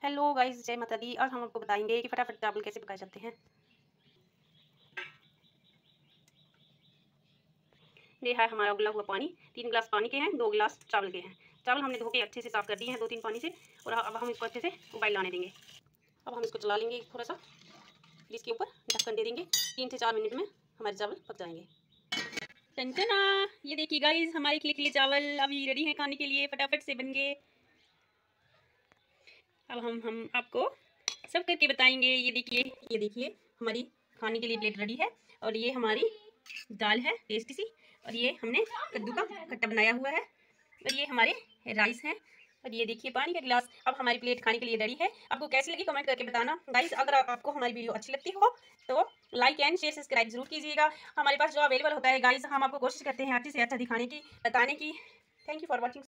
Hello guys, जय माता दी। आज हम आपको बताएंगे कि फटाफट चावल कैसे पकाए जाते हैं। ये है हमारा उबला हुआ पानी। 3 गिलास पानी के हैं, 2 गिलास चावल के हैं। चावल हमने धो के अच्छे से साफ कर दिए हैं 2-3 पानी से। और अब हम इसको अच्छे से उबाल लाने देंगे। अब हम इसको चला लेंगे थोड़ा सा, फिर इसके ऊपर ढक्कन दे देंगे। 3 से 4 मिनट में हमारे चावल पक जाएंगे। टंटना, ये देखिए गाइस, हमारे खिले चावल अभी रेडी हैं खाने के लिए। फटाफट से बन गए। अब हम आपको सब करके बताएंगे। ये देखिए हमारी खाने के लिए प्लेट रेडी है। और ये हमारी दाल है टेस्टी सी। और ये हमने कद्दू का खट्टा बनाया हुआ है। और ये हमारे राइस हैं। और ये देखिए पानी का गिलास। अब हमारी प्लेट खाने के लिए रेडी है। आपको कैसी लगी कमेंट करके बताना गाइस। अगर आपको हमारी वीडियो अच्छी लगती हो तो लाइक एंड शेयर सब्सक्राइब जरूर कीजिएगा। हमारे पास जो अवेलेबल होता है गाइस, हम आपको कोशिश करते हैं अच्छे से अच्छा दिखाने की, बताने की। Thank you for watching.